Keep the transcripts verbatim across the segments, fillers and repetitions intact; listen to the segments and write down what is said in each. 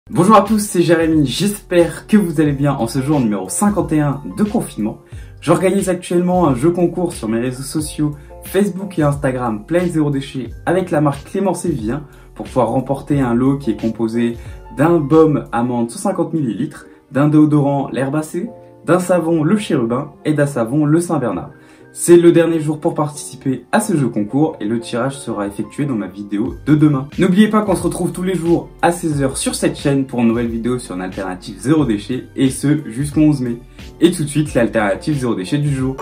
Bonjour à tous, c'est Jérémy, j'espère que vous allez bien en ce jour numéro cinquante et un de confinement. J'organise actuellement un jeu concours sur mes réseaux sociaux Facebook et Instagram Plein Zéro Déchet avec la marque Clémence et Vivien pour pouvoir remporter un lot qui est composé d'un baume amande cent cinquante millilitres, d'un déodorant l'herbacée, d'un savon le chérubin et d'un savon le Saint-Bernard. C'est le dernier jour pour participer à ce jeu concours et le tirage sera effectué dans ma vidéo de demain. N'oubliez pas qu'on se retrouve tous les jours à seize heures sur cette chaîne pour une nouvelle vidéo sur une alternative zéro déchet et ce jusqu'au onze mai. Et tout de suite l'alternative zéro déchet du jour.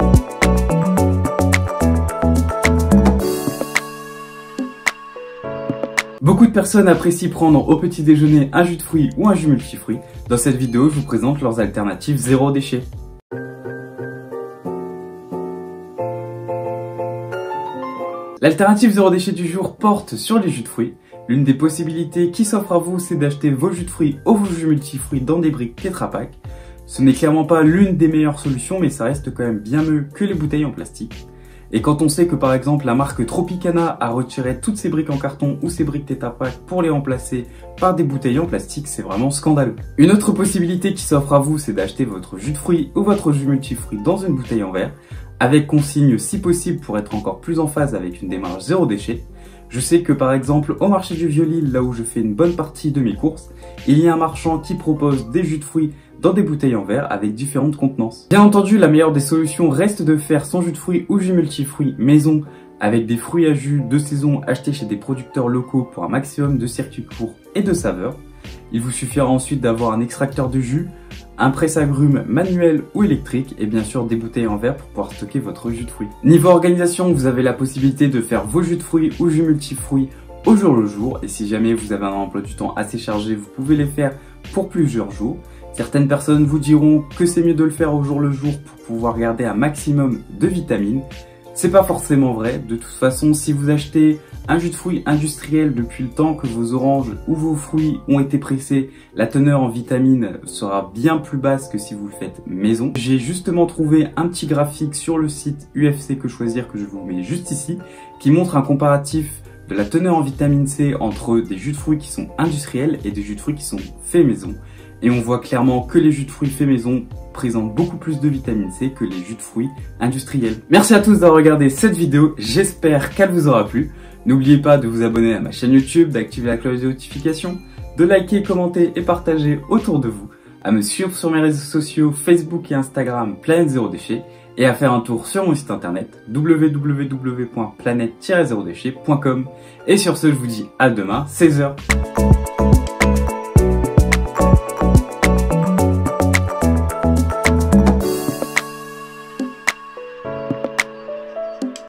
Beaucoup de personnes apprécient prendre au petit déjeuner un jus de fruits ou un jus multifruits. Dans cette vidéo, je vous présente leurs alternatives zéro déchet. L'alternative zéro déchet du jour porte sur les jus de fruits. L'une des possibilités qui s'offre à vous, c'est d'acheter vos jus de fruits ou vos jus multifruits dans des briques Tetra Pak. Ce n'est clairement pas l'une des meilleures solutions, mais ça reste quand même bien mieux que les bouteilles en plastique. Et quand on sait que par exemple la marque Tropicana a retiré toutes ses briques en carton ou ses briques Tetra Pak pour les remplacer par des bouteilles en plastique, c'est vraiment scandaleux. Une autre possibilité qui s'offre à vous, c'est d'acheter votre jus de fruits ou votre jus multifruits dans une bouteille en verre, avec consigne si possible pour être encore plus en phase avec une démarche zéro déchet. Je sais que par exemple au marché du Vieux-Lille, là où je fais une bonne partie de mes courses, il y a un marchand qui propose des jus de fruits dans des bouteilles en verre avec différentes contenances. Bien entendu, la meilleure des solutions reste de faire son jus de fruits ou jus multifruits maison avec des fruits à jus de saison achetés chez des producteurs locaux pour un maximum de circuits courts et de saveurs. Il vous suffira ensuite d'avoir un extracteur de jus, un presse-agrumes manuel ou électrique et bien sûr des bouteilles en verre pour pouvoir stocker votre jus de fruits. Niveau organisation, vous avez la possibilité de faire vos jus de fruits ou jus multifruits au jour le jour et si jamais vous avez un emploi du temps assez chargé, vous pouvez les faire pour plusieurs jours. Certaines personnes vous diront que c'est mieux de le faire au jour le jour pour pouvoir garder un maximum de vitamines. C'est pas forcément vrai, de toute façon si vous achetez un jus de fruits industriel depuis le temps que vos oranges ou vos fruits ont été pressés, la teneur en vitamines sera bien plus basse que si vous le faites maison. J'ai justement trouvé un petit graphique sur le site U F C Que Choisir que je vous mets juste ici, qui montre un comparatif de la teneur en vitamine C entre des jus de fruits qui sont industriels et des jus de fruits qui sont faits maison. Et on voit clairement que les jus de fruits faits maison présentent beaucoup plus de vitamine C que les jus de fruits industriels. Merci à tous d'avoir regardé cette vidéo, j'espère qu'elle vous aura plu. N'oubliez pas de vous abonner à ma chaîne YouTube, d'activer la cloche de notification, de liker, commenter et partager autour de vous, à me suivre sur mes réseaux sociaux Facebook et Instagram Planète Zéro Déchet et à faire un tour sur mon site internet w w w point planète tiret zéro déchet point com. Et sur ce, je vous dis à demain, seize heures.